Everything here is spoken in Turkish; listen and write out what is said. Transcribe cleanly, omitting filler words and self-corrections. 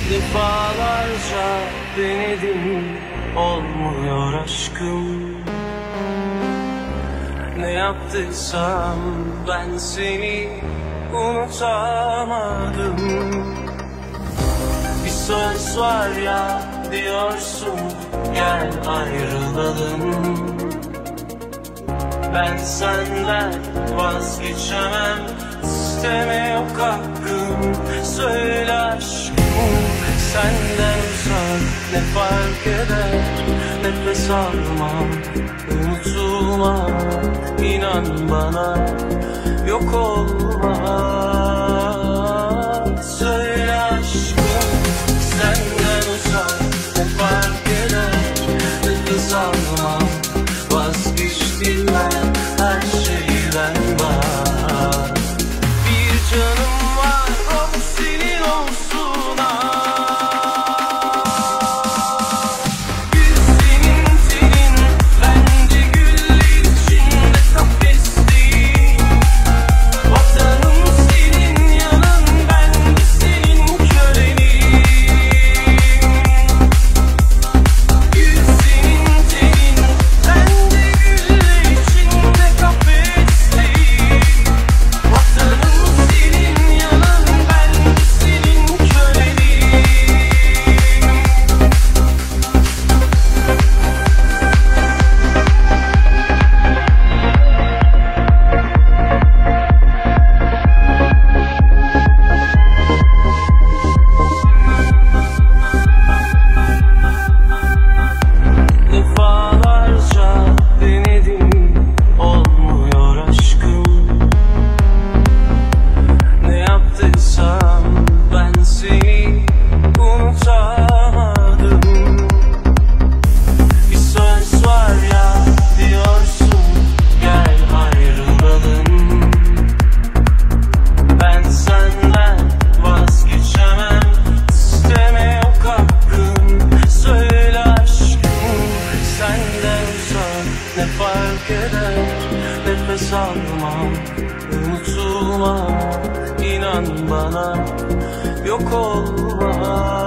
Defalarca denedim, olmuyor aşkım. Ne yaptıysam ben seni unutamadım. Bir söz var ya, diyorsun gel ayrılalım. Ben senden vazgeçemem, isteme yok hakkım. Söyle aşkım, senden uzak ne fark eder? Nefes almam, unutulmak, inan bana yok olmaz. Söyle aşkım, senden uzak ne fark eder? Nefes almam, vazgeçtim ben her şeyden var. Bir canım var, o senin olsun ah. Gül senin senin, bence güller içinde kafesteyim. Vatanım senin yanın, ben de senin köleniyim. Gül senin senin, bence güller içinde kafesteyim. Vatanım senin yanın, ben de senin köleniyim. Defalarca denedim, olmuyor aşkım. Ne yaptıysam ben seni unutamadım. Bir söz var ya, diyorsun gel ayrılalım. Ben senden vazgeçemem, isteme yok hakkım. Söyle aşkım, senden uzak ne fark eder? Nefes almam, unutulmak, inan bana yok olmaz.